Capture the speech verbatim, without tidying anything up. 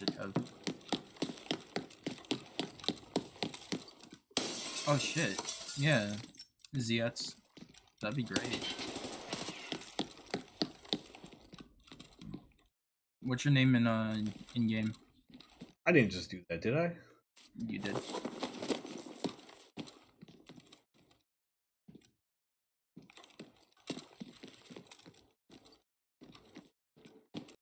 should have. Oh shit. Yeah. Ziats. That'd be great. What's your name in uh in game? I didn't just do that, did I? You did.